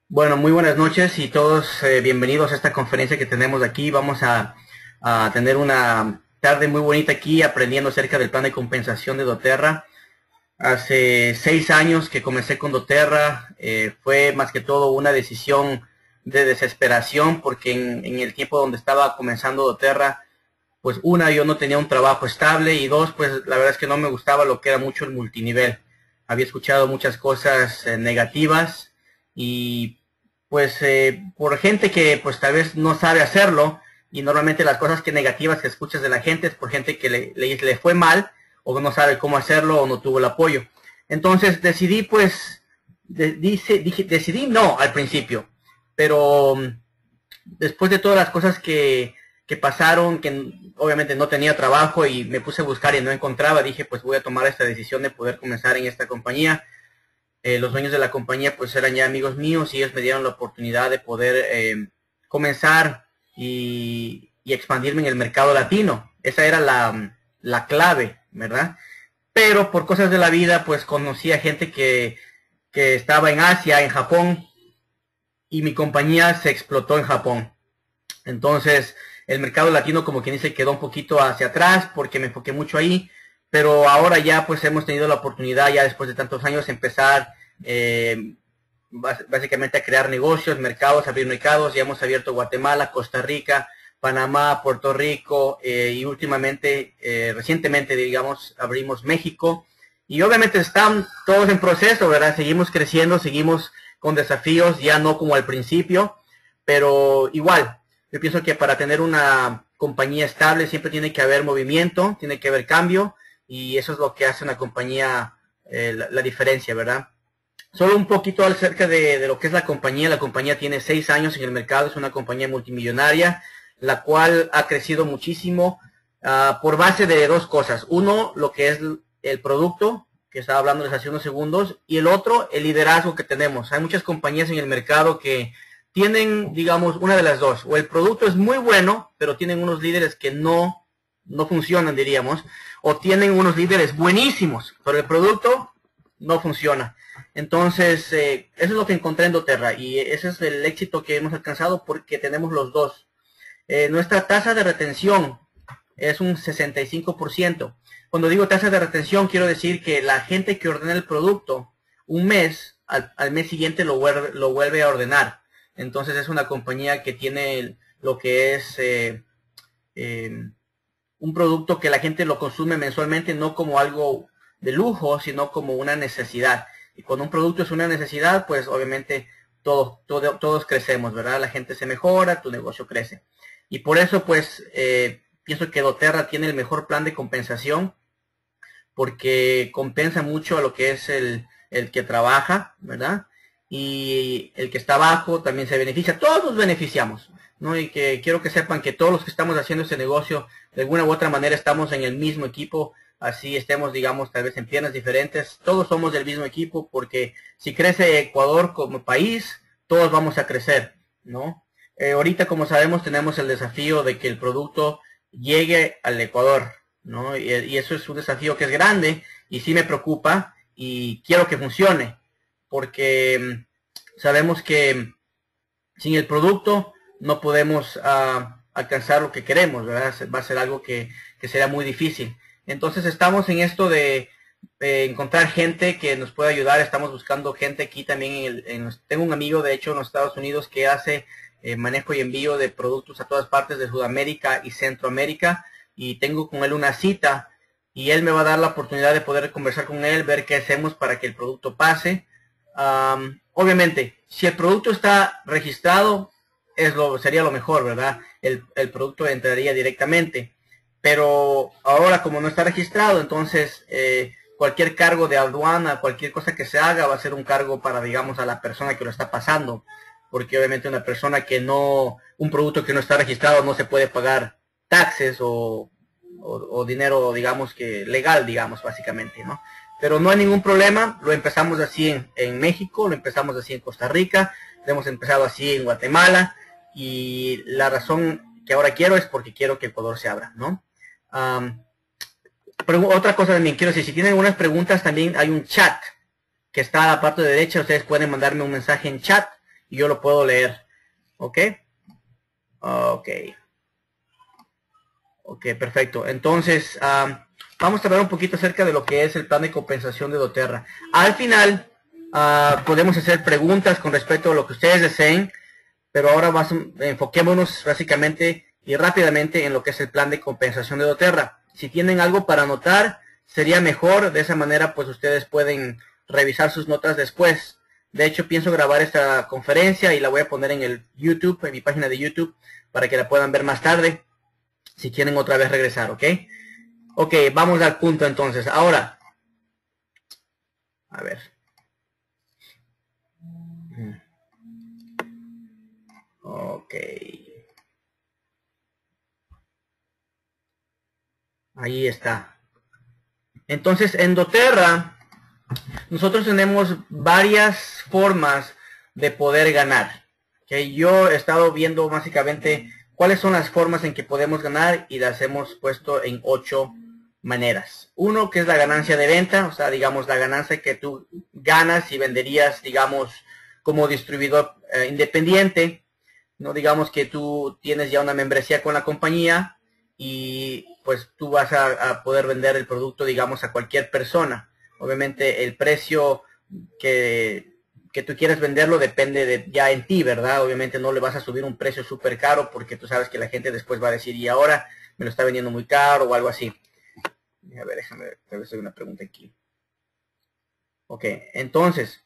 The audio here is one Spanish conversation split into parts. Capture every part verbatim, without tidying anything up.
Bueno, muy buenas noches y todos eh, bienvenidos a esta conferencia que tenemos aquí. Vamos a, a tener una tarde muy bonita aquí aprendiendo acerca del plan de compensación de doTERRA. Hace seis años que comencé con doTERRA, eh, fue más que todo una decisión de desesperación porque en, en el tiempo donde estaba comenzando doTERRA, pues una, yo no tenía un trabajo estable y dos, pues la verdad es que no me gustaba lo que era mucho el multinivel. Había escuchado muchas cosas eh, negativas y pues eh, por gente que pues tal vez no sabe hacerlo, y normalmente las cosas que negativas que escuchas de la gente es por gente que le, le, le fue mal o no sabe cómo hacerlo o no tuvo el apoyo. Entonces decidí pues, de, dice, dije, decidí no al principio, pero después de todas las cosas que, que pasaron, que obviamente no tenía trabajo y me puse a buscar y no encontraba, dije pues voy a tomar esta decisión de poder comenzar en esta compañía. Eh, los dueños de la compañía pues eran ya amigos míos y ellos me dieron la oportunidad de poder eh, comenzar y, y expandirme en el mercado latino. Esa era la, la clave, ¿verdad? Pero por cosas de la vida pues conocí a gente que, que estaba en Asia, en Japón, y mi compañía se explotó en Japón. Entonces el mercado latino, como quien dice, quedó un poquito hacia atrás porque me enfoqué mucho ahí. Pero ahora ya pues hemos tenido la oportunidad, ya después de tantos años, empezar eh, básicamente a crear negocios, mercados, abrir mercados. Ya hemos abierto Guatemala, Costa Rica, Panamá, Puerto Rico eh, y últimamente, eh, recientemente, digamos, abrimos México. Y obviamente están todos en proceso, ¿verdad? Seguimos creciendo, seguimos con desafíos, ya no como al principio, pero igual, yo pienso que para tener una compañía estable siempre tiene que haber movimiento, tiene que haber cambio. Y eso es lo que hace una compañía, eh, la, la diferencia, ¿verdad? Solo un poquito acerca de, de lo que es la compañía. La compañía tiene seis años en el mercado, es una compañía multimillonaria, la cual ha crecido muchísimo uh, por base de dos cosas. Uno, lo que es el producto, que estaba hablándoles hace unos segundos, y el otro, el liderazgo que tenemos. Hay muchas compañías en el mercado que tienen, digamos, una de las dos. O el producto es muy bueno, pero tienen unos líderes que no, no funcionan, diríamos. O tienen unos líderes buenísimos, pero el producto no funciona. Entonces, eh, eso es lo que encontré en doTERRA y ese es el éxito que hemos alcanzado porque tenemos los dos. Eh, nuestra tasa de retención es un sesenta y cinco por ciento. Cuando digo tasa de retención, quiero decir que la gente que ordena el producto un mes, al, al mes siguiente lo vuelve, lo vuelve a ordenar. Entonces, es una compañía que tiene lo que es... Eh, eh, un producto que la gente lo consume mensualmente, no como algo de lujo, sino como una necesidad. Y cuando un producto es una necesidad, pues obviamente todos, todo, todos crecemos, ¿verdad? La gente se mejora, tu negocio crece. Y por eso, pues, eh, pienso que doTERRA tiene el mejor plan de compensación, porque compensa mucho a lo que es el, el que trabaja, ¿verdad? Y el que está abajo también se beneficia. Todos nos beneficiamos, ¿no? Y que quiero que sepan que todos los que estamos haciendo este negocio, de alguna u otra manera estamos en el mismo equipo, así estemos, digamos, tal vez en piernas diferentes, todos somos del mismo equipo, porque si crece Ecuador como país, todos vamos a crecer, ¿no? Eh, ahorita, como sabemos, tenemos el desafío de que el producto llegue al Ecuador, ¿no? Y, y eso es un desafío que es grande, y sí me preocupa, y quiero que funcione, porque sabemos que sin el producto no podemos uh, alcanzar lo que queremos, ¿verdad? Va a ser algo que, que será muy difícil. Entonces estamos en esto de eh, encontrar gente que nos pueda ayudar. Estamos buscando gente aquí también. En el, en los, tengo un amigo, de hecho, en los Estados Unidos que hace eh, manejo y envío de productos a todas partes de Sudamérica y Centroamérica. Y tengo con él una cita y él me va a dar la oportunidad de poder conversar con él, ver qué hacemos para que el producto pase. Um, obviamente, si el producto está registrado, es lo, sería lo mejor, ¿verdad? El, el producto entraría directamente. Pero ahora, como no está registrado, entonces eh, cualquier cargo de aduana, cualquier cosa que se haga, va a ser un cargo para, digamos, a la persona que lo está pasando. Porque obviamente una persona que no, un producto que no está registrado no se puede pagar taxes o, o, o dinero, digamos, que legal, digamos, básicamente, ¿no? Pero no hay ningún problema, lo empezamos así en, en México, lo empezamos así en Costa Rica, lo hemos empezado así en Guatemala, y la razón que ahora quiero es porque quiero que Ecuador se abra, ¿no? Um, pero otra cosa también quiero decir, si tienen algunas preguntas también hay un chat que está a la parte derecha, ustedes pueden mandarme un mensaje en chat y yo lo puedo leer. ¿Ok? Ok. Ok, perfecto. Entonces, um, vamos a hablar un poquito acerca de lo que es el plan de compensación de doTERRA. Al final, uh, podemos hacer preguntas con respecto a lo que ustedes deseen, pero ahora vas, enfoquémonos básicamente y rápidamente en lo que es el plan de compensación de doTERRA. Si tienen algo para anotar, sería mejor. De esa manera, pues ustedes pueden revisar sus notas después. De hecho, pienso grabar esta conferencia y la voy a poner en el YouTube, en mi página de YouTube, para que la puedan ver más tarde, si quieren otra vez regresar, ¿ok? Ok, vamos al punto entonces. Ahora, a ver. Ok. Ahí está. Entonces, en doTERRA, nosotros tenemos varias formas de poder ganar. ¿Okay? Yo he estado viendo básicamente cuáles son las formas en que podemos ganar y las hemos puesto en ocho maneras. Uno, que es la ganancia de venta, o sea, digamos, la ganancia que tú ganas y venderías, digamos, como distribuidor eh, independiente. No digamos que tú tienes ya una membresía con la compañía y pues tú vas a, a poder vender el producto, digamos, a cualquier persona. Obviamente el precio que, que tú quieres venderlo depende de ya en ti, ¿verdad? Obviamente no le vas a subir un precio súper caro porque tú sabes que la gente después va a decir, y ahora me lo está vendiendo muy caro o algo así. A ver, déjame ver, tal vez hay una pregunta aquí. Ok, entonces,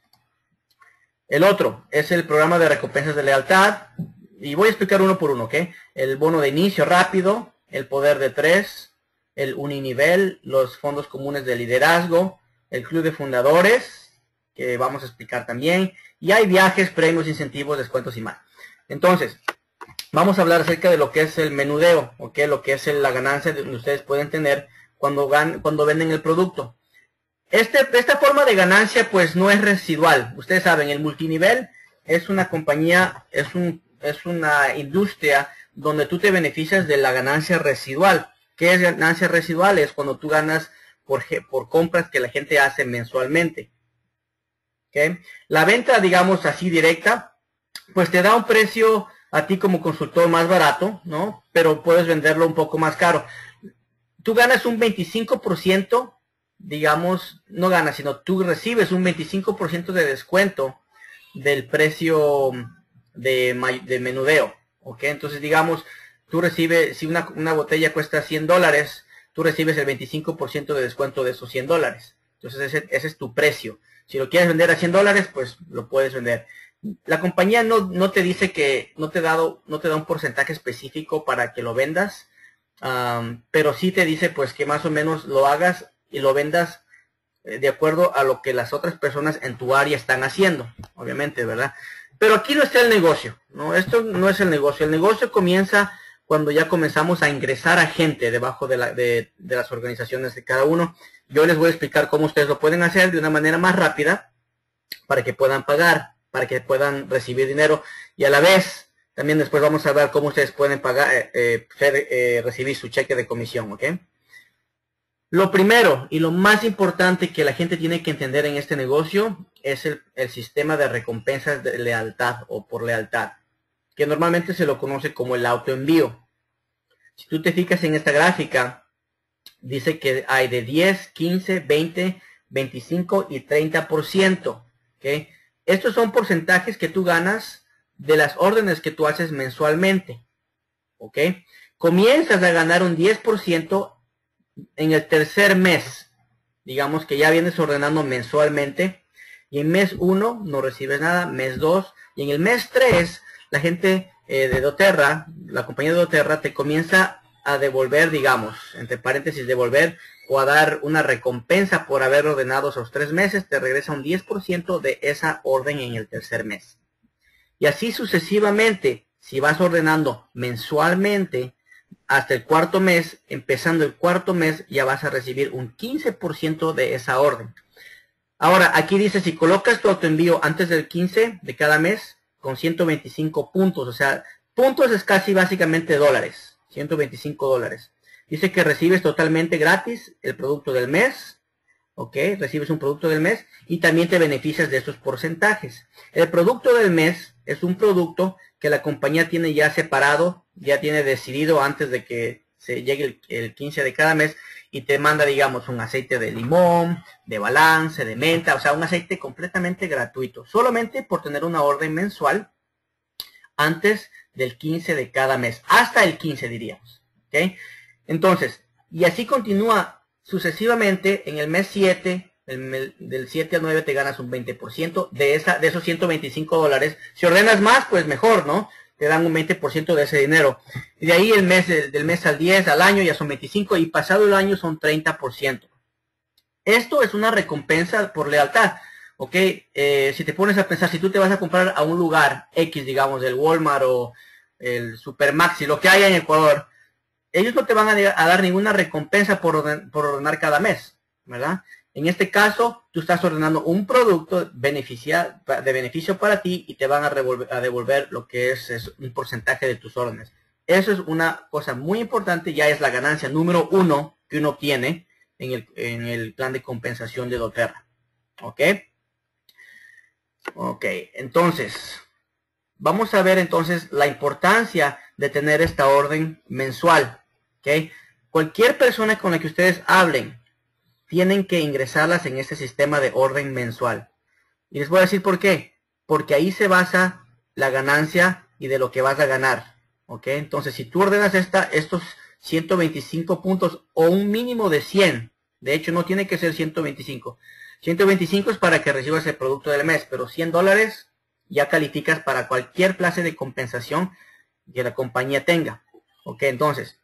el otro es el programa de recompensas de lealtad. Y voy a explicar uno por uno, ¿ok? El bono de inicio rápido, el poder de tres, el uninivel, los fondos comunes de liderazgo, el club de fundadores, que vamos a explicar también, y hay viajes, premios, incentivos, descuentos y más. Entonces, vamos a hablar acerca de lo que es el menudeo, ¿ok? Lo que es la ganancia que ustedes pueden tener cuando, gan cuando venden el producto. Este, esta forma de ganancia, pues, no es residual. Ustedes saben, el multinivel es una compañía, es un es una industria donde tú te beneficias de la ganancia residual. ¿Qué es ganancia residual? Es cuando tú ganas por, por compras que la gente hace mensualmente. ¿Okay? La venta, digamos así, directa, pues te da un precio a ti como consultor más barato, ¿no? Pero puedes venderlo un poco más caro. Tú ganas un veinticinco por ciento, digamos, no ganas, sino tú recibes un veinticinco por ciento de descuento del precio de, de menudeo, ¿ok? Entonces, digamos, tú recibes, si una, una botella cuesta cien dólares, tú recibes el veinticinco por ciento de descuento de esos cien dólares. Entonces, ese, ese es tu precio. Si lo quieres vender a cien dólares, pues lo puedes vender. La compañía no, no te dice que, no te, dado, no te da un porcentaje específico para que lo vendas, um, pero sí te dice, pues, que más o menos lo hagas y lo vendas de acuerdo a lo que las otras personas en tu área están haciendo, obviamente, ¿verdad? Pero aquí no está el negocio, ¿no? Esto no es el negocio. El negocio comienza cuando ya comenzamos a ingresar a gente debajo de, la, de, de las organizaciones de cada uno. Yo les voy a explicar cómo ustedes lo pueden hacer de una manera más rápida para que puedan pagar, para que puedan recibir dinero. Y a la vez, también después vamos a ver cómo ustedes pueden pagar, eh, eh, eh, recibir su cheque de comisión, ¿ok? Lo primero y lo más importante que la gente tiene que entender en este negocio es el, el sistema de recompensas de lealtad o por lealtad, que normalmente se lo conoce como el autoenvío. Si tú te fijas en esta gráfica, dice que hay de diez, quince, veinte, veinticinco y treinta por ciento. ¿Okay? Estos son porcentajes que tú ganas de las órdenes que tú haces mensualmente. ¿Ok? Comienzas a ganar un diez por ciento en el tercer mes. Digamos que ya vienes ordenando mensualmente. Y en mes uno no recibes nada, mes dos. Y en el mes tres, la gente eh, de doTERRA, la compañía de doTERRA, te comienza a devolver, digamos, entre paréntesis, devolver o a dar una recompensa por haber ordenado esos tres meses. Te regresa un diez por ciento de esa orden en el tercer mes. Y así sucesivamente, si vas ordenando mensualmente hasta el cuarto mes, empezando el cuarto mes, ya vas a recibir un quince por ciento de esa orden. Ahora, aquí dice, si colocas tu autoenvío antes del quince de cada mes, con ciento veinticinco puntos, o sea, puntos es casi básicamente dólares, ciento veinticinco dólares. Dice que recibes totalmente gratis el producto del mes, ¿ok? Recibes un producto del mes y también te beneficias de estos porcentajes. El producto del mes es un producto que la compañía tiene ya separado, ya tiene decidido antes de que se llegue el, el quince de cada mes y te manda, digamos, un aceite de limón, de balance, de menta, o sea, un aceite completamente gratuito, solamente por tener una orden mensual antes del quince de cada mes, hasta el quince diríamos, ¿ok? Entonces, y así continúa sucesivamente. En el mes siete, el, del siete al nueve te ganas un veinte por ciento de, esa, de esos ciento veinticinco dólares. Si ordenas más, pues mejor, ¿no? Te dan un veinte por ciento de ese dinero. Y de ahí el mes, del mes al diez, al año, ya son veinticinco, y pasado el año son treinta por ciento. Esto es una recompensa por lealtad, ¿ok? Eh, si te pones a pensar, si tú te vas a comprar a un lugar X, digamos, el Walmart o el Supermaxi, lo que haya en Ecuador, ellos no te van a, a dar ninguna recompensa por, orden, por ordenar cada mes, ¿verdad? En este caso, tú estás ordenando un producto beneficia, de beneficio para ti y te van a, revolver, a devolver lo que es, es un porcentaje de tus órdenes. Eso es una cosa muy importante, ya es la ganancia número uno que uno tiene en el, en el plan de compensación de doTERRA. ¿Ok? Ok, entonces, vamos a ver entonces la importancia de tener esta orden mensual. ¿Ok? Cualquier persona con la que ustedes hablen, tienen que ingresarlas en este sistema de orden mensual. Y les voy a decir por qué. Porque ahí se basa la ganancia y de lo que vas a ganar. ¿Ok? Entonces, si tú ordenas esta, estos ciento veinticinco puntos o un mínimo de cien, de hecho no tiene que ser ciento veinticinco. ciento veinticinco es para que recibas el producto del mes, pero cien dólares ya calificas para cualquier clase de compensación que la compañía tenga. ¿Ok? Entonces,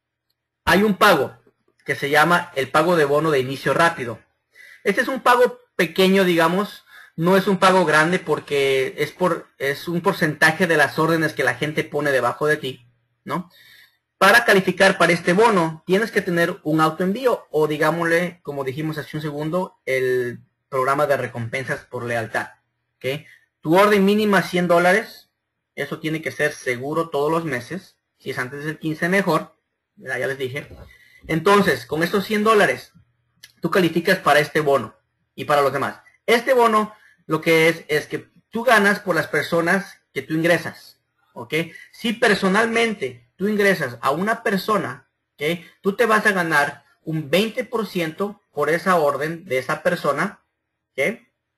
hay un pago que se llama el pago de bono de inicio rápido. Este es un pago pequeño, digamos, no es un pago grande porque es por es un porcentaje de las órdenes que la gente pone debajo de ti, ¿no? Para calificar para este bono, tienes que tener un autoenvío o, digámosle, como dijimos hace un segundo, el programa de recompensas por lealtad, ¿ok? Tu orden mínima cien dólares, eso tiene que ser seguro todos los meses. Si es antes del quince, mejor, ya les dije. Entonces, con estos cien dólares, tú calificas para este bono y para los demás. Este bono, lo que es, es que tú ganas por las personas que tú ingresas, ¿ok? Si personalmente tú ingresas a una persona, ¿ok? Tú te vas a ganar un veinte por ciento por esa orden de esa persona, ¿ok?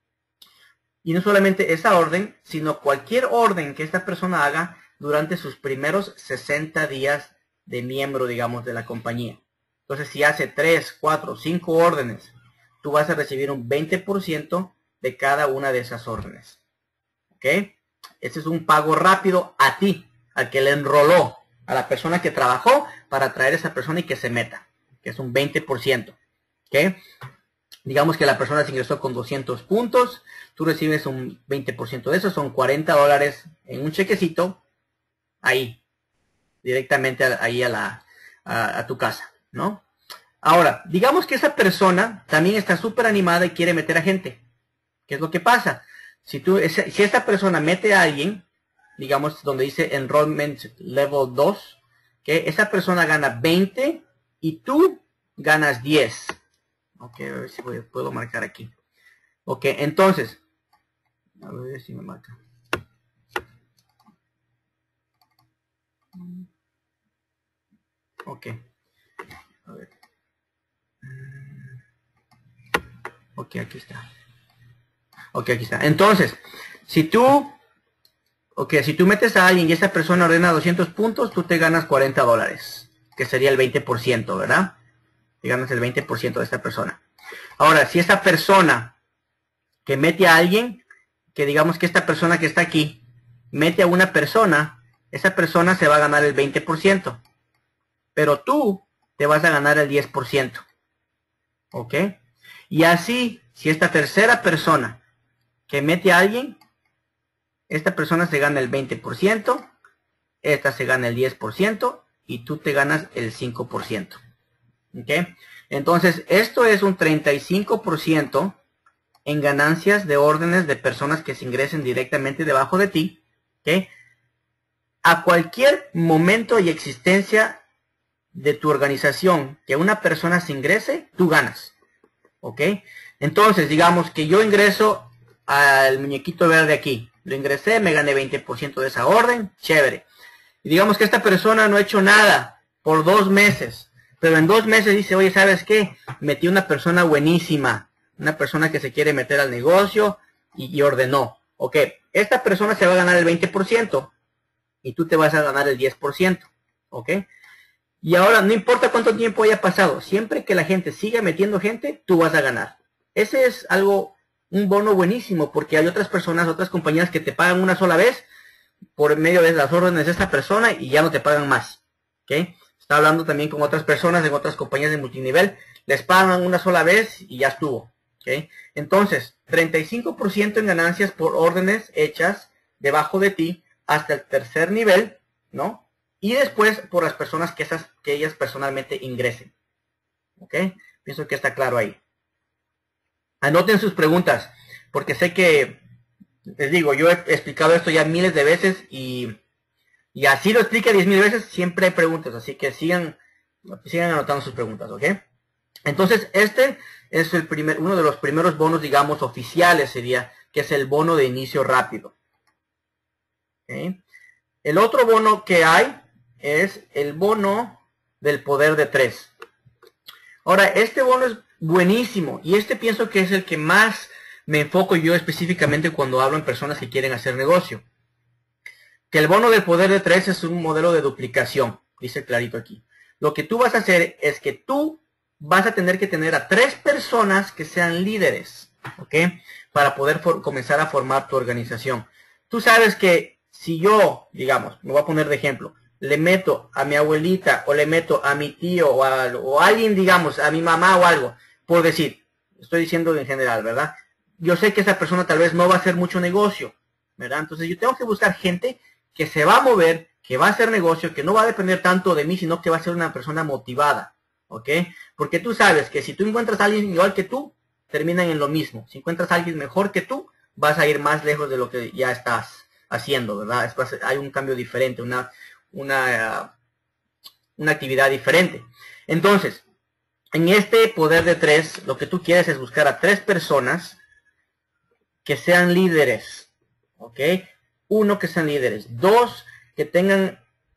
Y no solamente esa orden, sino cualquier orden que esta persona haga durante sus primeros sesenta días de miembro, digamos, de la compañía. Entonces, si hace tres, cuatro, cinco órdenes, tú vas a recibir un veinte por ciento de cada una de esas órdenes. ¿Ok? Este es un pago rápido a ti, al que le enroló, a la persona que trabajó para traer a esa persona y que se meta, que es un veinte por ciento. ¿Ok? Digamos que la persona se ingresó con doscientos puntos, tú recibes un veinte por ciento de eso, son cuarenta dólares en un chequecito, ahí, directamente ahí a, la, a, a tu casa, ¿no? Ahora, digamos que esa persona también está súper animada y quiere meter a gente. ¿Qué es lo que pasa? Si, tú, si esta persona mete a alguien, digamos donde dice Enrollment Level dos, que esa persona gana veinte y tú ganas diez. Ok, a ver si puedo marcar aquí. Ok, entonces, a ver si me marca. Ok. A ver. Ok, aquí está. Ok, aquí está. Entonces, si tú, ok, si tú metes a alguien y esa persona ordena doscientos puntos, tú te ganas cuarenta dólares, que sería el veinte por ciento, ¿verdad? Te ganas el veinte por ciento de esta persona. Ahora, si esta persona que mete a alguien, que digamos que esta persona que está aquí, mete a una persona, esa persona se va a ganar el veinte por ciento. Pero tú te vas a ganar el diez por ciento. ¿Ok? Y así, si esta tercera persona que mete a alguien, esta persona se gana el veinte por ciento, esta se gana el diez por ciento y tú te ganas el cinco por ciento. ¿Ok? Entonces, esto es un treinta y cinco por ciento en ganancias de órdenes de personas que se ingresen directamente debajo de ti. ¿Ok? A cualquier momento y existencia de tu organización que una persona se ingrese, tú ganas. ¿ok? Entonces, digamos que yo ingreso al muñequito verde aquí. Lo ingresé, me gané veinte por ciento de esa orden, chévere. Y digamos que esta persona no ha hecho nada por dos meses. Pero en dos meses dice, oye, ¿sabes qué? Metí una persona buenísima. Una persona que se quiere meter al negocio y, y ordenó. Ok, esta persona se va a ganar el veinte por ciento. Y tú te vas a ganar el diez por ciento. ¿Ok? Y ahora, no importa cuánto tiempo haya pasado. Siempre que la gente siga metiendo gente, tú vas a ganar. Ese es algo, un bono buenísimo. Porque hay otras personas, otras compañías que te pagan una sola vez por medio de las órdenes de esta persona y ya no te pagan más. ¿Ok? Está hablando también con otras personas en otras compañías de multinivel. Les pagan una sola vez y ya estuvo. ¿Ok? Entonces, treinta y cinco por ciento en ganancias por órdenes hechas debajo de ti hasta el tercer nivel, ¿no? Y después por las personas que, esas, que ellas personalmente ingresen. ¿Ok? Pienso que está claro ahí. Anoten sus preguntas, porque sé que, les digo, yo he explicado esto ya miles de veces y, y así lo explique diez mil veces, siempre hay preguntas, así que sigan, sigan anotando sus preguntas, ¿ok? Entonces, este es el primer, uno de los primeros bonos, digamos, oficiales sería, que es el bono de inicio rápido. ¿Okay? El otro bono que hay es el bono del poder de tres. Ahora, este bono es buenísimo y este pienso que es el que más me enfoco yo específicamente cuando hablo en personas que quieren hacer negocio. Que el bono del poder de tres es un modelo de duplicación, dice clarito aquí. Lo que tú vas a hacer es que tú vas a tener que tener a tres personas que sean líderes, ¿ok? Para poder comenzar a formar tu organización. Tú sabes que si yo, digamos, me voy a poner de ejemplo, le meto a mi abuelita o le meto a mi tío o a, o a alguien, digamos, a mi mamá o algo, por decir, estoy diciendo en general, ¿verdad? Yo sé que esa persona tal vez no va a hacer mucho negocio, ¿verdad? Entonces yo tengo que buscar gente que se va a mover, que va a hacer negocio, que no va a depender tanto de mí, sino que va a ser una persona motivada, ¿ok? Porque tú sabes que si tú encuentras a alguien igual que tú, terminan en lo mismo. Si encuentras a alguien mejor que tú, vas a ir más lejos de lo que ya estás haciendo, ¿verdad? Es, hay un cambio diferente, una, una, una actividad diferente. Entonces, en este poder de tres, lo que tú quieres es buscar a tres personas que sean líderes, ¿ok? Uno, que sean líderes. Dos, que tengan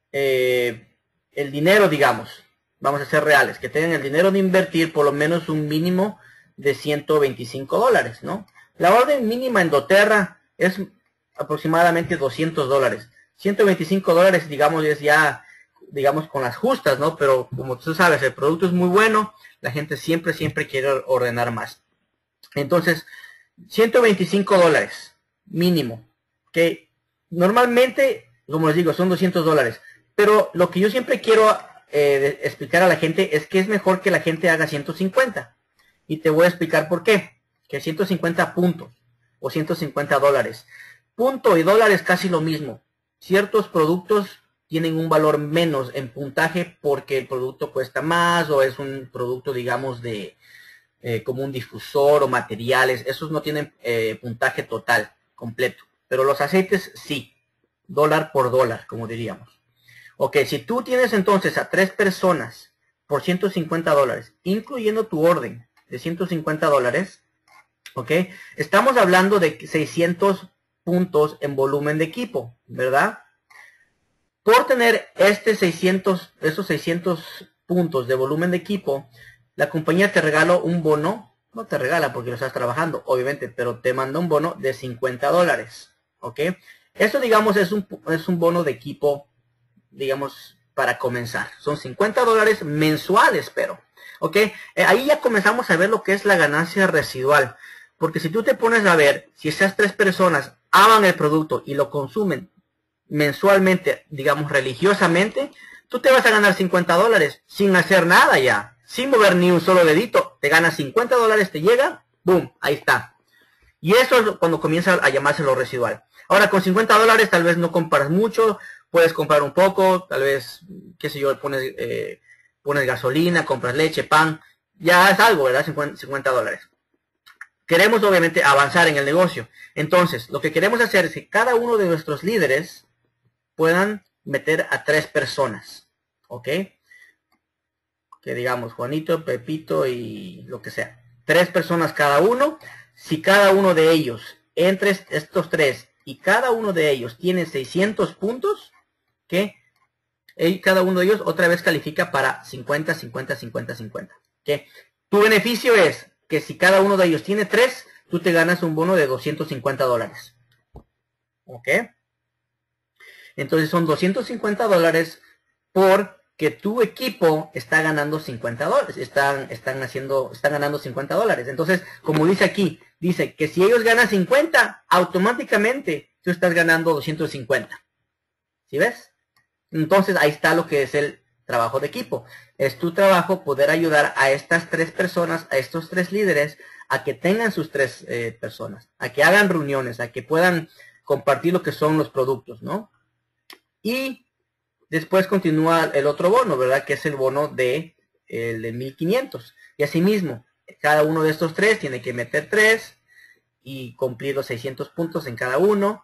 eh, el dinero, digamos, vamos a ser reales, que tengan el dinero de invertir por lo menos un mínimo de ciento veinticinco dólares, ¿no? La orden mínima en doTERRA es aproximadamente doscientos dólares. ciento veinticinco dólares, digamos, es ya, digamos, con las justas, ¿no? Pero como tú sabes, el producto es muy bueno, la gente siempre, siempre quiere ordenar más. Entonces, ciento veinticinco dólares mínimo, que normalmente, como les digo, son doscientos dólares. Pero lo que yo siempre quiero eh, explicar a la gente es que es mejor que la gente haga ciento cincuenta. Y te voy a explicar por qué. Que ciento cincuenta puntos o ciento cincuenta dólares. Punto y dólar es casi lo mismo. Ciertos productos tienen un valor menos en puntaje porque el producto cuesta más o es un producto, digamos, de eh, como un difusor o materiales. Esos no tienen eh, puntaje total, completo. Pero los aceites sí. Dólar por dólar, como diríamos. Ok, si tú tienes entonces a tres personas por ciento cincuenta dólares, incluyendo tu orden de ciento cincuenta dólares, ok, estamos hablando de seiscientos puntos en volumen de equipo, ¿verdad? Por tener este seiscientos, esos seiscientos puntos de volumen de equipo, la compañía te regala un bono, no te regala porque lo estás trabajando, obviamente, pero te manda un bono de cincuenta dólares, ¿ok? Eso, digamos, es un, es un bono de equipo, digamos, para comenzar. Son cincuenta dólares mensuales, pero, ¿ok? Eh, ahí ya comenzamos a ver lo que es la ganancia residual. Porque si tú te pones a ver, si esas tres personas aman el producto y lo consumen mensualmente, digamos, religiosamente, tú te vas a ganar cincuenta dólares sin hacer nada ya. Sin mover ni un solo dedito. Te ganas cincuenta dólares, te llega, boom, ahí está. Y eso es cuando comienza a llamarse lo residual. Ahora, con cincuenta dólares tal vez no compras mucho, puedes comprar un poco, tal vez, qué sé yo, pones, eh, pones gasolina, compras leche, pan, ya es algo, ¿verdad? cincuenta dólares. Queremos obviamente avanzar en el negocio. Entonces, lo que queremos hacer es que cada uno de nuestros líderes puedan meter a tres personas. ¿Ok? Que digamos Juanito, Pepito y lo que sea. tres personas cada uno. Si cada uno de ellos, entre estos tres, y cada uno de ellos tiene seiscientos puntos, que cada uno de ellos otra vez califica para cincuenta, cincuenta, cincuenta, cincuenta. ¿Okay? Tu beneficio es que si cada uno de ellos tiene tres, tú te ganas un bono de doscientos cincuenta dólares. ¿Ok? Entonces son doscientos cincuenta dólares porque tu equipo está ganando cincuenta dólares. Están, están, haciendo, están ganando cincuenta dólares. Entonces, como dice aquí, dice que si ellos ganan cincuenta, automáticamente tú estás ganando doscientos cincuenta. ¿Sí ves? Entonces ahí está lo que es el trabajo de equipo. Es tu trabajo poder ayudar a estas tres personas, a estos tres líderes, a que tengan sus tres eh, personas, a que hagan reuniones, a que puedan compartir lo que son los productos, ¿no? Y después continúa el otro bono, ¿verdad? Que es el bono de, el de mil quinientos. Y asimismo, cada uno de estos tres tiene que meter tres y cumplir los seiscientos puntos en cada uno.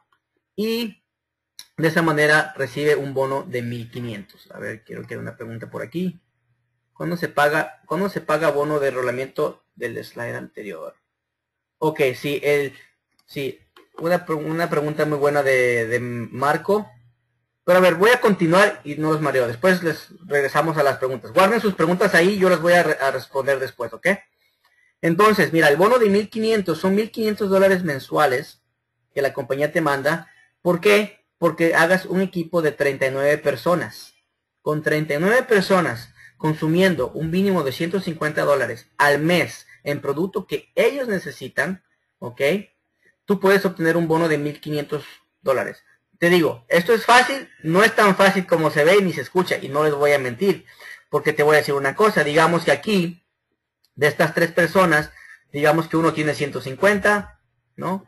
Y de esa manera recibe un bono de mil quinientos. A ver, quiero que haya una pregunta por aquí. ¿Cuándo se paga, ¿cuándo se paga bono de enrolamiento del slide anterior? Ok, sí, el, sí una, una pregunta muy buena de, de Marco. Pero a ver, voy a continuar y no los mareo. Después les regresamos a las preguntas. Guarden sus preguntas ahí, yo las voy a, re a responder después, ¿ok? Entonces, mira, el bono de mil quinientos son mil quinientos dólares mensuales que la compañía te manda. ¿Por qué? Porque hagas un equipo de treinta y nueve personas. Con treinta y nueve personas consumiendo un mínimo de ciento cincuenta dólares al mes en producto que ellos necesitan, ¿ok? Tú puedes obtener un bono de mil quinientos dólares. Te digo, esto es fácil, no es tan fácil como se ve ni se escucha, y no les voy a mentir, porque te voy a decir una cosa. Digamos que aquí, de estas tres personas, digamos que uno tiene ciento cincuenta, ¿no?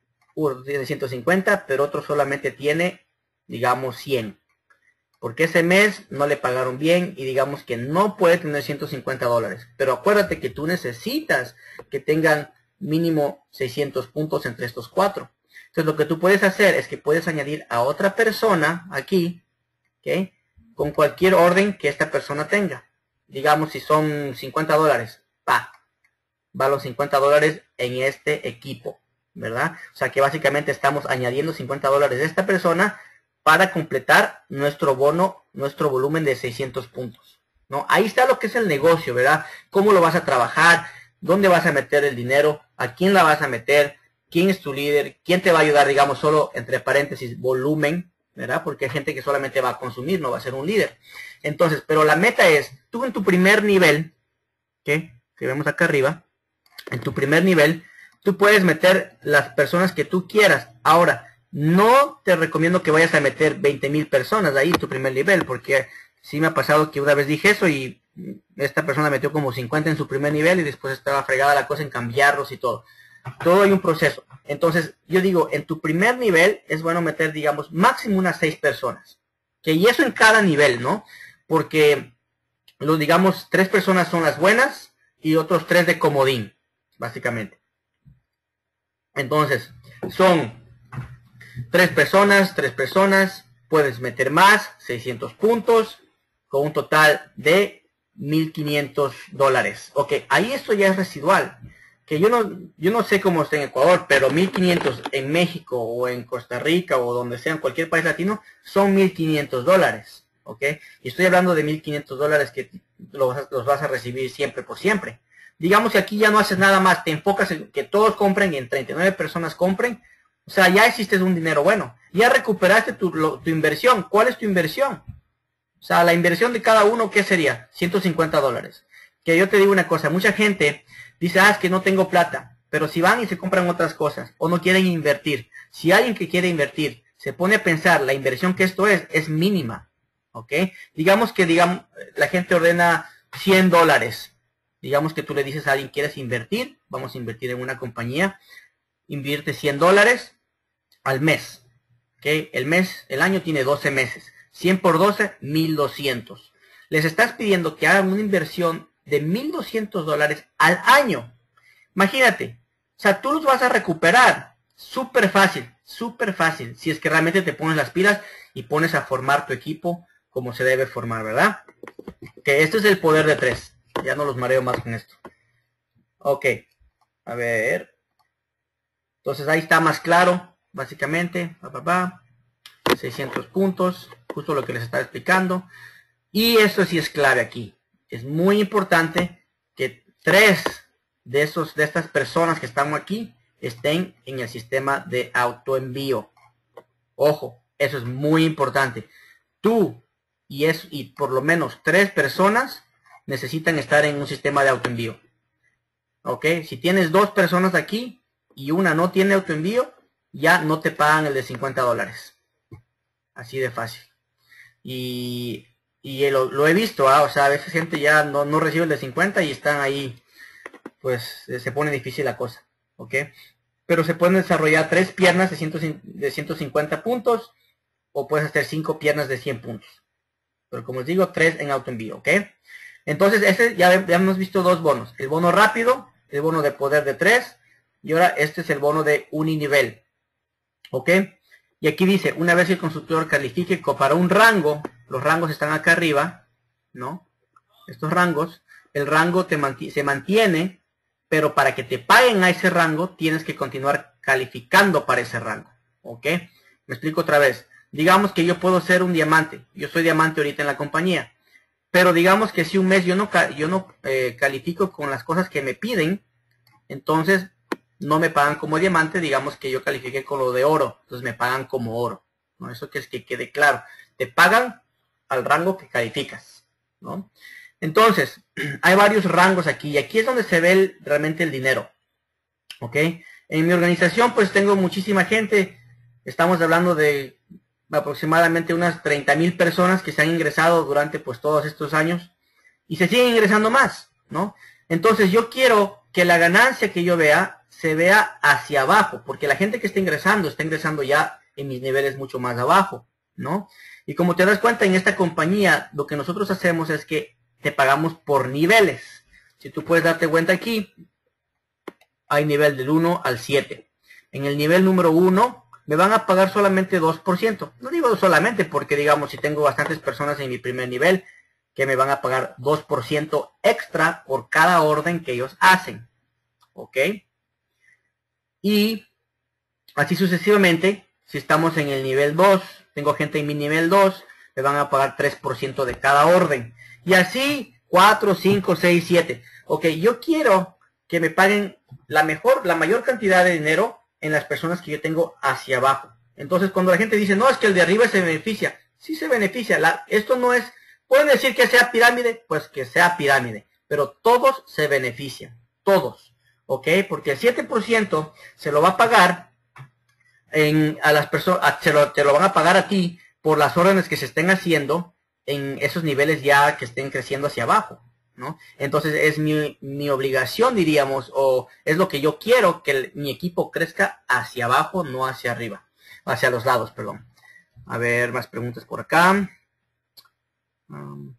Uno tiene ciento cincuenta, pero otro solamente tiene, digamos, cien. Porque ese mes no le pagaron bien y digamos que no puede tener ciento cincuenta dólares. Pero acuérdate que tú necesitas que tengan mínimo seiscientos puntos entre estos cuatro. Entonces lo que tú puedes hacer es que puedes añadir a otra persona aquí, ¿ok? Con cualquier orden que esta persona tenga. Digamos si son cincuenta dólares, va, va los cincuenta dólares en este equipo, ¿verdad? O sea que básicamente estamos añadiendo cincuenta dólares de esta persona para completar nuestro bono, nuestro volumen de seiscientos puntos, ¿no? Ahí está lo que es el negocio, ¿verdad? Cómo lo vas a trabajar, dónde vas a meter el dinero, a quién la vas a meter, quién es tu líder, quién te va a ayudar, digamos, solo entre paréntesis, volumen, ¿verdad? Porque hay gente que solamente va a consumir, no va a ser un líder. Entonces, pero la meta es, tú en tu primer nivel, ¿qué? Que vemos acá arriba, en tu primer nivel, tú puedes meter las personas que tú quieras. Ahora, no te recomiendo que vayas a meter veinte mil personas ahí en tu primer nivel, porque sí me ha pasado que una vez dije eso y esta persona metió como cincuenta en su primer nivel y después estaba fregada la cosa en cambiarlos y todo. Todo hay un proceso. Entonces, yo digo, en tu primer nivel es bueno meter, digamos, máximo unas seis personas. ¿Okay? Y eso en cada nivel, ¿no? Porque, los, digamos, tres personas son las buenas y otros tres de comodín, básicamente. Entonces, son tres personas, tres personas, puedes meter más, seiscientos puntos, con un total de mil quinientos dólares. Ok, ahí esto ya es residual. Que yo no, yo no sé cómo está en Ecuador, pero mil quinientos en México o en Costa Rica o donde sea, en cualquier país latino, son mil quinientos dólares. Ok, y estoy hablando de mil quinientos dólares que los, los vas a recibir siempre por siempre. Digamos que aquí ya no haces nada más, te enfocas en que todos compren y en treinta y nueve personas compren. O sea, ya hiciste un dinero bueno. Ya recuperaste tu, lo, tu inversión. ¿Cuál es tu inversión? O sea, la inversión de cada uno, ¿qué sería? ciento cincuenta dólares. Que yo te digo una cosa, mucha gente dice, ah, es que no tengo plata. Pero si van y se compran otras cosas, o no quieren invertir. Si alguien que quiere invertir se pone a pensar, la inversión que esto es, es mínima. ¿Ok? Digamos que, digamos, la gente ordena cien dólares. Digamos que tú le dices a alguien, ¿quieres invertir? Vamos a invertir en una compañía. Invierte cien dólares al mes. ¿Okay? El mes, el año tiene doce meses. cien por doce, mil doscientos. Les estás pidiendo que hagan una inversión de mil doscientos dólares al año. Imagínate. O sea, tú los vas a recuperar. Súper fácil, súper fácil. Si es que realmente te pones las pilas y pones a formar tu equipo como se debe formar, ¿verdad? Que esto es el poder de tres. Ya no los mareo más con esto. Ok, a ver. Entonces ahí está más claro, básicamente. Pa, pa, pa. seiscientos puntos, justo lo que les estaba explicando. Y esto sí es clave aquí. Es muy importante que tres de, esos, de estas personas que están aquí estén en el sistema de autoenvío. Ojo, eso es muy importante. Tú y, es, y por lo menos tres personas necesitan estar en un sistema de autoenvío. ¿Ok? Si tienes dos personas aquí y una no tiene autoenvío, ya no te pagan el de cincuenta dólares. Así de fácil. Y, y lo, lo he visto, ¿ah? O sea, a veces gente ya no, no recibe el de cincuenta y están ahí, pues se pone difícil la cosa. ¿Ok? Pero se pueden desarrollar tres piernas de, ciento cincuenta puntos o puedes hacer cinco piernas de cien puntos. Pero como les digo, tres en autoenvío, ¿ok? Entonces, este ya, ya hemos visto dos bonos. El bono rápido, el bono de poder de tres, y ahora este es el bono de uninivel, ¿ok? Y aquí dice, una vez que el consultor califique para un rango, los rangos están acá arriba, ¿no? Estos rangos, el rango te manti- se mantiene, pero para que te paguen a ese rango, tienes que continuar calificando para ese rango, ¿ok? Me explico otra vez. Digamos que yo puedo ser un diamante. Yo soy diamante ahorita en la compañía. Pero digamos que si un mes yo no, yo no eh, califico con las cosas que me piden, entonces no me pagan como diamante. Digamos que yo califiqué con lo de oro. Entonces me pagan como oro, ¿no? Eso que es que quede claro. Te pagan al rango que calificas, ¿no? Entonces, hay varios rangos aquí. Y aquí es donde se ve el, realmente el dinero, ¿ok? En mi organización pues tengo muchísima gente. Estamos hablando de aproximadamente unas treinta mil personas que se han ingresado durante pues todos estos años y se siguen ingresando más, ¿no? Entonces yo quiero que la ganancia que yo vea se vea hacia abajo, porque la gente que está ingresando está ingresando ya en mis niveles mucho más abajo, ¿no? Y como te das cuenta, en esta compañía lo que nosotros hacemos es que te pagamos por niveles. Si tú puedes darte cuenta aquí, hay nivel del uno al siete. En el nivel número uno me van a pagar solamente dos por ciento. No digo solamente porque, digamos, si tengo bastantes personas en mi primer nivel, que me van a pagar dos por ciento extra por cada orden que ellos hacen. ¿Ok? Y así sucesivamente, si estamos en el nivel dos, tengo gente en mi nivel dos, me van a pagar tres por ciento de cada orden. Y así, cuatro, cinco, seis, siete. Ok, yo quiero que me paguen la mejor, la mayor cantidad de dinero en las personas que yo tengo hacia abajo. Entonces, cuando la gente dice, no, es que el de arriba se beneficia. Sí se beneficia. La, esto no es, pueden decir que sea pirámide, pues que sea pirámide. Pero todos se benefician. Todos. ¿Ok? Porque el siete por ciento se lo va a pagar en, a las personas, te lo, te lo van a pagar a ti por las órdenes que se estén haciendo en esos niveles ya que estén creciendo hacia abajo, ¿no? Entonces es mi, mi obligación, diríamos, o es lo que yo quiero, que el, mi equipo crezca hacia abajo, no hacia arriba, hacia los lados, perdón. A ver, más preguntas por acá. Um,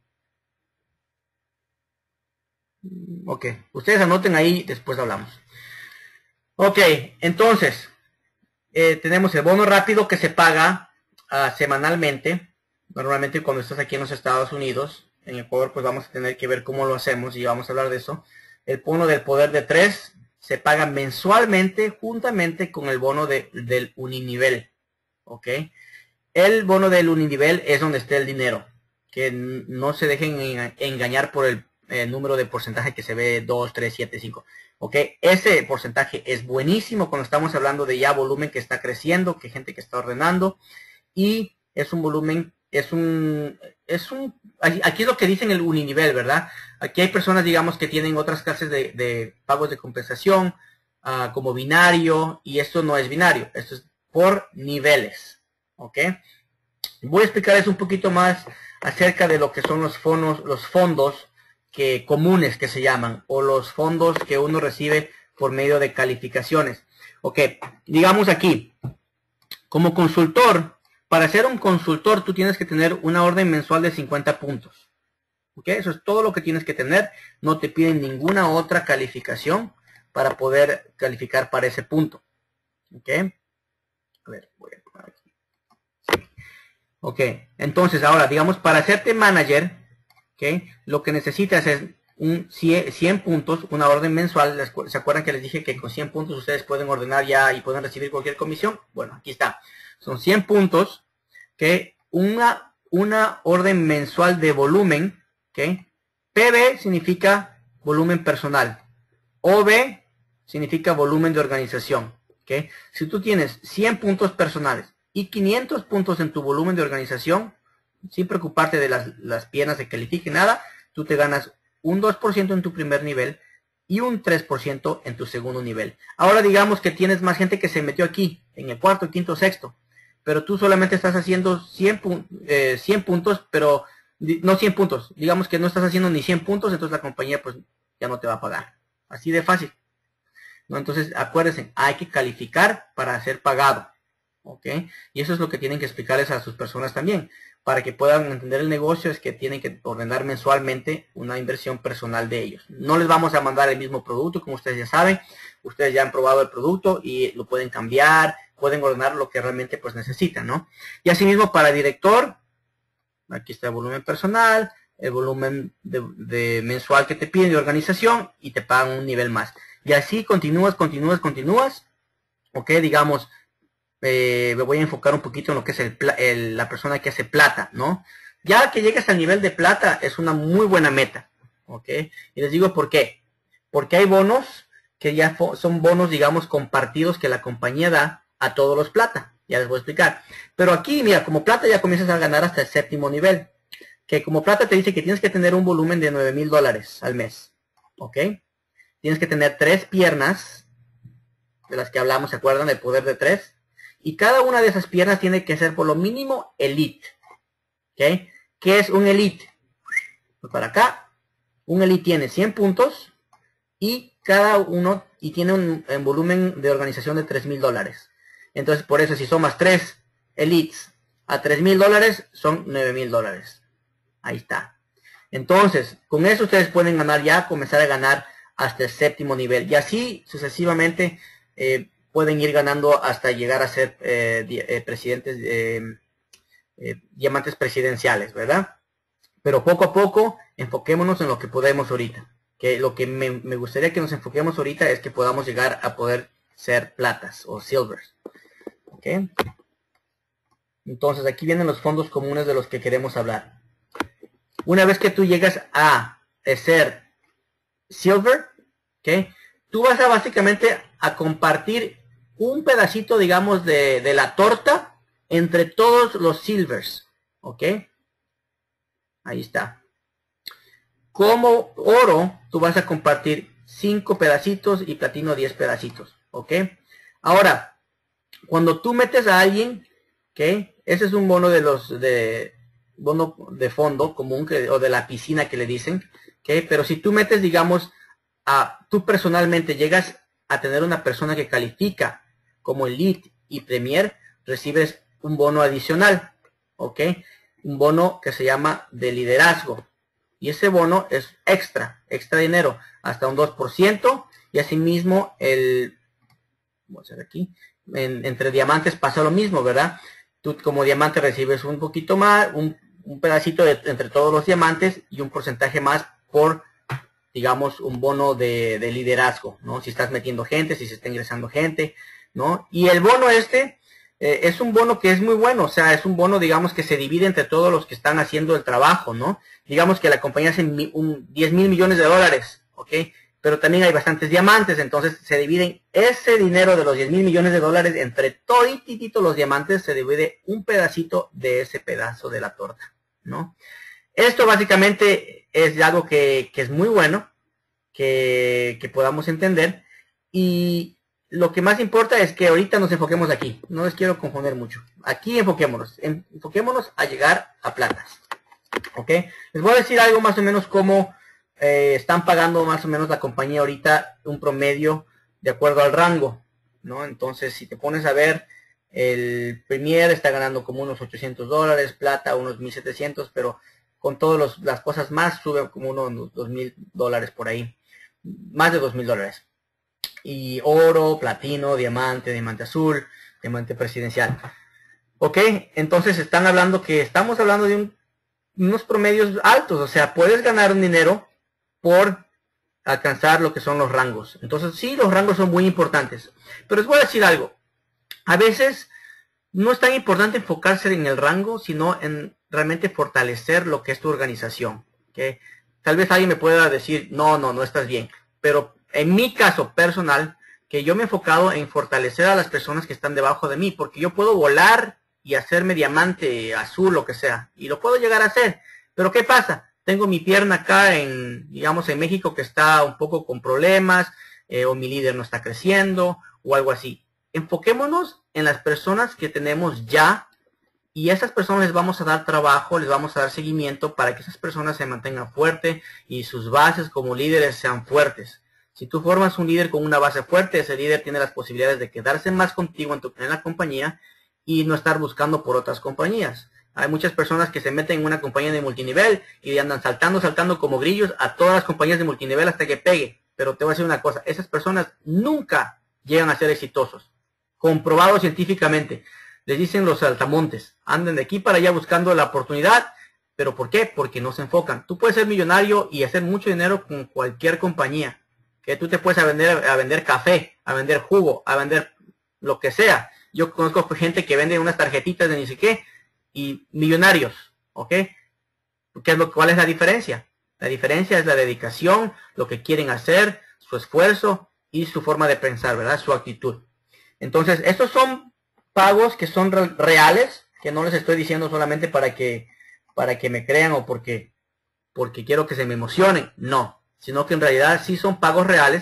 ok, ustedes anoten ahí, después hablamos. Ok, entonces, eh, tenemos el bono rápido que se paga uh, semanalmente. Normalmente cuando estás aquí en los Estados Unidos, en Ecuador, pues vamos a tener que ver cómo lo hacemos y vamos a hablar de eso. El bono del poder de tres se paga mensualmente juntamente con el bono de, del uninivel. ¿Ok? El bono del uninivel es donde esté el dinero. Que no se dejen engañar por el, el número de porcentaje que se ve dos, tres, siete, cinco. ¿Ok? Ese porcentaje es buenísimo cuando estamos hablando de ya volumen que está creciendo, que gente que está ordenando. Y es un volumen, es un, es un, aquí es lo que dicen el uninivel, ¿verdad? Aquí hay personas, digamos, que tienen otras clases de, de pagos de compensación, uh, como binario, y esto no es binario, esto es por niveles, ¿ok? Voy a explicarles un poquito más acerca de lo que son los fondos, los fondos que, comunes que se llaman, o los fondos que uno recibe por medio de calificaciones. Ok, digamos aquí, como consultor, para ser un consultor tú tienes que tener una orden mensual de cincuenta puntos. ¿Ok? Eso es todo lo que tienes que tener. No te piden ninguna otra calificación para poder calificar para ese punto. ¿Ok? A ver, voy a poner aquí. Sí. Ok, entonces ahora, digamos, para hacerte manager, ¿ok? Lo que necesitas es un cien puntos, una orden mensual. ¿Se acuerdan que les dije que con cien puntos ustedes pueden ordenar ya y pueden recibir cualquier comisión? Bueno, aquí está. Son cien puntos, que una, una orden mensual de volumen, ¿ok? P B significa volumen personal. O B significa volumen de organización, ¿ok? Si tú tienes cien puntos personales y quinientos puntos en tu volumen de organización, sin preocuparte de las, las piernas de califique, nada, tú te ganas un dos por ciento en tu primer nivel y un tres por ciento en tu segundo nivel. Ahora digamos que tienes más gente que se metió aquí, en el cuarto, quinto, sexto, pero tú solamente estás haciendo cien, eh, cien puntos, pero no cien puntos. Digamos que no estás haciendo ni cien puntos, entonces la compañía pues ya no te va a pagar. Así de fácil, ¿no? Entonces acuérdense, hay que calificar para ser pagado, ¿ok? Y eso es lo que tienen que explicarles a sus personas también. Para que puedan entender el negocio es que tienen que ordenar mensualmente una inversión personal de ellos. No les vamos a mandar el mismo producto, como ustedes ya saben. Ustedes ya han probado el producto y lo pueden cambiar, pueden ordenar lo que realmente pues necesitan, ¿no? Y asimismo para director, aquí está el volumen personal, el volumen de, de mensual que te piden de organización y te pagan un nivel más. Y así continúas, continúas, continúas, ¿ok? Digamos... Eh, me voy a enfocar un poquito en lo que es el, el, la persona que hace plata, ¿no? Ya que llegues al nivel de plata es una muy buena meta, ¿ok? Y les digo por qué. Porque hay bonos que ya son bonos, digamos, compartidos que la compañía da a todos los plata. Ya les voy a explicar. Pero aquí, mira, como plata ya comienzas a ganar hasta el séptimo nivel. Que como plata te dice que tienes que tener un volumen de nueve mil dólares al mes, ¿ok? Tienes que tener tres piernas, de las que hablamos, ¿se acuerdan? Del poder de tres. Y cada una de esas piernas tiene que ser por lo mínimo elite. ¿Ok? ¿Qué es un elite? Pues para acá, un elite tiene cien puntos y cada uno y tiene un, un volumen de organización de tres mil dólares. Entonces, por eso, si sumas tres elites a tres mil dólares, son nueve mil dólares. Ahí está. Entonces, con eso ustedes pueden ganar ya, comenzar a ganar hasta el séptimo nivel. Y así, sucesivamente, eh, pueden ir ganando hasta llegar a ser eh, eh, presidentes, eh, eh, diamantes presidenciales, ¿verdad? Pero poco a poco, enfoquémonos en lo que podemos ahorita. Que lo que me, me gustaría que nos enfoquemos ahorita es que podamos llegar a poder ser platas o silvers. ¿Ok? Entonces, aquí vienen los fondos comunes de los que queremos hablar. Una vez que tú llegas a ser silver, ¿ok? Tú vas a básicamente a compartir un pedacito, digamos, de, de la torta entre todos los silvers, ¿ok? Ahí está. Como oro, tú vas a compartir cinco pedacitos y platino diez pedacitos, ¿ok? Ahora, cuando tú metes a alguien, ¿ok? Ese es un bono de los de bono de fondo común que, o de la piscina que le dicen, ¿ok? Pero si tú metes, digamos, a tú personalmente llegas a tener una persona que califica como Elite y Premier, recibes un bono adicional, ¿ok? Un bono que se llama de liderazgo. Y ese bono es extra, extra dinero, hasta un dos por ciento. Y asimismo, el, vamos a ver aquí, en, entre diamantes pasa lo mismo, ¿verdad? Tú como diamante recibes un poquito más, un, un pedacito de, entre todos los diamantes y un porcentaje más por, digamos, un bono de, de liderazgo, ¿no? Si estás metiendo gente, si se está ingresando gente, ¿no? Y el bono este eh, es un bono que es muy bueno, o sea, es un bono, digamos, que se divide entre todos los que están haciendo el trabajo, ¿no? Digamos que la compañía hace un, diez mil millones de dólares, ¿ok? Pero también hay bastantes diamantes, entonces se dividen ese dinero de los diez mil millones de dólares entre todititito los diamantes, se divide un pedacito de ese pedazo de la torta, ¿no? Esto básicamente es algo que, que es muy bueno, que, que podamos entender, y lo que más importa es que ahorita nos enfoquemos aquí. No les quiero confundir mucho. Aquí enfoquémonos. Enfoquémonos a llegar a platas. ¿Ok? Les voy a decir algo más o menos cómo eh, están pagando más o menos la compañía ahorita un promedio de acuerdo al rango, ¿no? Entonces, si te pones a ver, el Premier está ganando como unos ochocientos dólares, plata unos mil setecientos, pero con todas las cosas más sube como unos dos mil dólares por ahí. Más de dos mil dólares. Y oro, platino, diamante, diamante azul, diamante presidencial. Ok, entonces están hablando que estamos hablando de un, unos promedios altos, o sea, puedes ganar un dinero por alcanzar lo que son los rangos. Entonces sí, los rangos son muy importantes. Pero les voy a decir algo. A veces no es tan importante enfocarse en el rango, sino en realmente fortalecer lo que es tu organización. ¿Okay? Tal vez alguien me pueda decir, no, no, no estás bien. Pero en mi caso personal, que yo me he enfocado en fortalecer a las personas que están debajo de mí, porque yo puedo volar y hacerme diamante, azul, lo que sea, y lo puedo llegar a hacer. Pero ¿qué pasa? Tengo mi pierna acá en, digamos, en México que está un poco con problemas, eh, o mi líder no está creciendo, o algo así. Enfoquémonos en las personas que tenemos ya, y a esas personas les vamos a dar trabajo, les vamos a dar seguimiento para que esas personas se mantengan fuertes y sus bases como líderes sean fuertes. Si tú formas un líder con una base fuerte, ese líder tiene las posibilidades de quedarse más contigo en, tu, en la compañía y no estar buscando por otras compañías. Hay muchas personas que se meten en una compañía de multinivel y andan saltando, saltando como grillos a todas las compañías de multinivel hasta que pegue. Pero te voy a decir una cosa, esas personas nunca llegan a ser exitosos. Comprobado científicamente. Les dicen los saltamontes, andan de aquí para allá buscando la oportunidad. ¿Pero por qué? Porque no se enfocan. Tú puedes ser millonario y hacer mucho dinero con cualquier compañía. Que tú te puedes a vender, a vender café, a vender jugo, a vender lo que sea. Yo conozco gente que vende unas tarjetitas de ni sé qué y millonarios, ¿ok? ¿Qué es lo, ¿Cuál es la diferencia? La diferencia es la dedicación, lo que quieren hacer, su esfuerzo y su forma de pensar, ¿verdad? Su actitud. Entonces, estos son pagos que son re reales, que no les estoy diciendo solamente para que, para que me crean o porque, porque quiero que se me emocionen, no, sino que en realidad sí son pagos reales.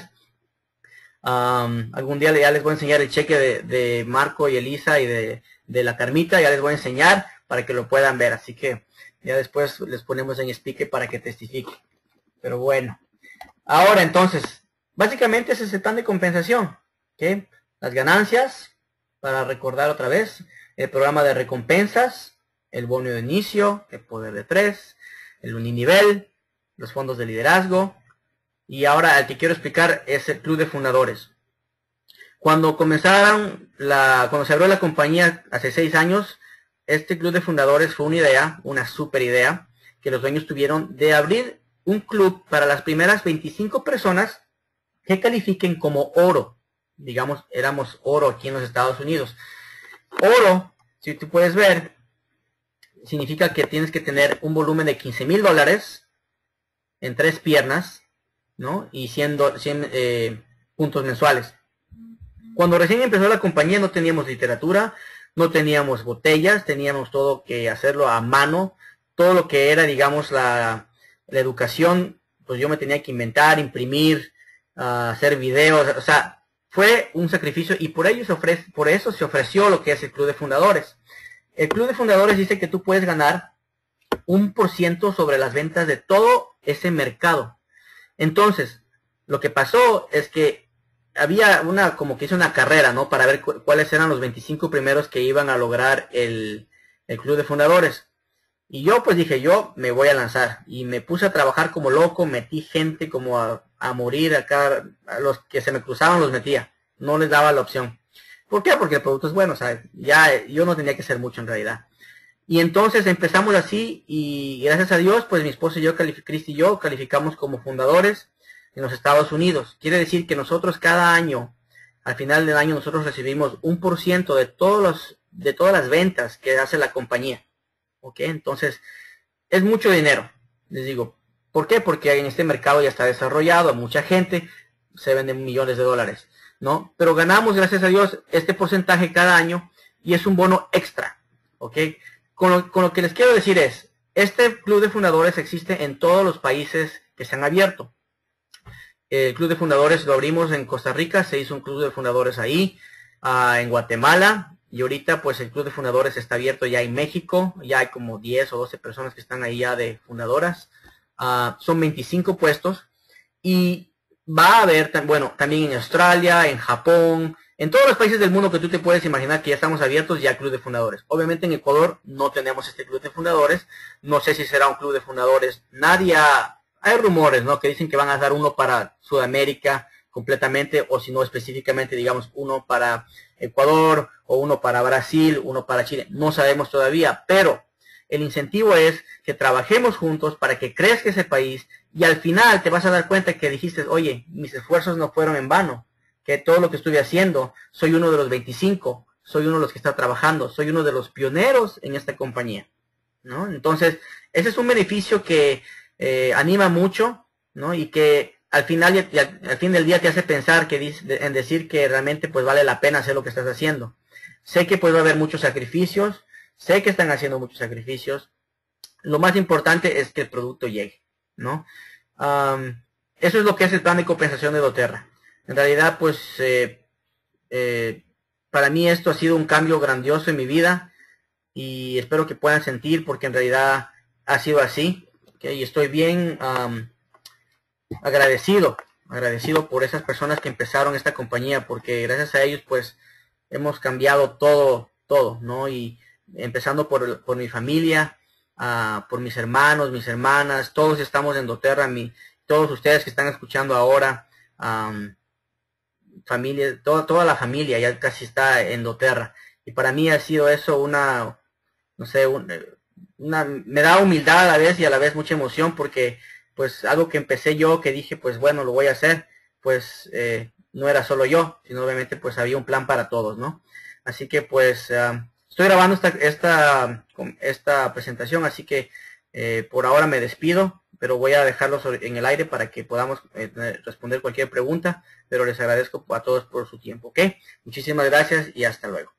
Um, algún día ya les voy a enseñar el cheque de, de Marco y Elisa y de, de la Carmita, ya les voy a enseñar para que lo puedan ver, así que ya después les ponemos en speaker para que testifique. Pero bueno, ahora entonces, básicamente ese es el plan de compensación, ¿okay? Las ganancias, para recordar otra vez, el programa de recompensas, el bono de inicio, el poder de tres, el uninivel, los fondos de liderazgo. Y ahora el que quiero explicar es el club de fundadores. Cuando comenzaron, la, cuando se abrió la compañía hace seis años, este club de fundadores fue una idea, una super idea, que los dueños tuvieron de abrir un club para las primeras veinticinco personas que califiquen como oro. Digamos, éramos oro aquí en los Estados Unidos. Oro, si tú puedes ver, significa que tienes que tener un volumen de quince mil dólares en tres piernas, ¿no? Y cien, cien eh, puntos mensuales. Cuando recién empezó la compañía no teníamos literatura, no teníamos botellas, teníamos todo que hacerlo a mano, todo lo que era, digamos, la, la educación, pues yo me tenía que inventar, imprimir, uh, hacer videos, o sea, fue un sacrificio y por ello se ofrece, por eso se ofreció lo que es el Club de Fundadores. El Club de Fundadores dice que tú puedes ganar un por ciento sobre las ventas de todo ese mercado. Entonces, lo que pasó es que había una, como que hizo una carrera, ¿no? Para ver cu cuáles eran los veinticinco primeros que iban a lograr el, el Club de Fundadores. Y yo pues dije, yo me voy a lanzar. Y me puse a trabajar como loco, metí gente como a, a morir acá, a los que se me cruzaban los metía. No les daba la opción. ¿Por qué? Porque el producto es bueno, ¿sabes? Ya yo no tenía que hacer mucho en realidad. Y entonces empezamos así y gracias a Dios, pues mi esposo y yo, Cristi y yo, calificamos como fundadores en los Estados Unidos. Quiere decir que nosotros cada año, al final del año, nosotros recibimos un por ciento de todos los, de todas las ventas que hace la compañía. ¿Ok? Entonces, es mucho dinero, les digo. ¿Por qué? Porque en este mercado ya está desarrollado, mucha gente, se venden millones de dólares, ¿no? Pero ganamos, gracias a Dios, este porcentaje cada año y es un bono extra, ¿ok? Con lo, con lo que les quiero decir es, este Club de Fundadores existe en todos los países que se han abierto. El Club de Fundadores lo abrimos en Costa Rica, se hizo un Club de Fundadores ahí, uh, en Guatemala, y ahorita pues el Club de Fundadores está abierto ya en México, ya hay como diez o doce personas que están ahí ya de fundadoras, uh, son veinticinco puestos, y va a haber, bueno, también en Australia, en Japón, en todos los países del mundo que tú te puedes imaginar que ya estamos abiertos ya Club de Fundadores. Obviamente en Ecuador no tenemos este Club de Fundadores. No sé si será un Club de Fundadores. Nadie ha, hay rumores, ¿no? Que dicen que van a dar uno para Sudamérica completamente o si no específicamente, digamos, uno para Ecuador o uno para Brasil, uno para Chile. No sabemos todavía, pero El incentivo es que trabajemos juntos para que crezca ese país y al final te vas a dar cuenta que dijiste, oye, mis esfuerzos no fueron en vano, que todo lo que estuve haciendo, soy uno de los veinticinco, soy uno de los que está trabajando, soy uno de los pioneros en esta compañía, ¿no? Entonces, ese es un beneficio que eh, anima mucho, ¿no? Y que al final y al, al fin del día te hace pensar que en decir que realmente pues vale la pena hacer lo que estás haciendo. Sé que pues va a haber muchos sacrificios, sé que están haciendo muchos sacrificios. Lo más importante es que el producto llegue, ¿no? Um, eso es lo que es el plan de compensación de doTERRA. En realidad, pues, eh, eh, para mí esto ha sido un cambio grandioso en mi vida y espero que puedan sentir porque en realidad ha sido así. ¿Okay? Y estoy bien um, agradecido, agradecido por esas personas que empezaron esta compañía porque gracias a ellos, pues, hemos cambiado todo, todo, ¿no? Y empezando por, por mi familia, uh, por mis hermanos, mis hermanas, todos estamos en doTERRA, mi, todos ustedes que están escuchando ahora, um, familia, toda, toda la familia ya casi está en doTERRA. Y para mí ha sido eso una, no sé, un, una, me da humildad a la vez y a la vez mucha emoción porque, pues, algo que empecé yo, que dije, pues, bueno, lo voy a hacer, pues, eh, no era solo yo, sino obviamente pues había un plan para todos, ¿no? Así que pues uh, estoy grabando esta, esta, esta presentación, así que eh, por ahora me despido, pero voy a dejarlo sobre, en el aire para que podamos eh, responder cualquier pregunta, pero les agradezco a todos por su tiempo, ¿ok? Muchísimas gracias y hasta luego.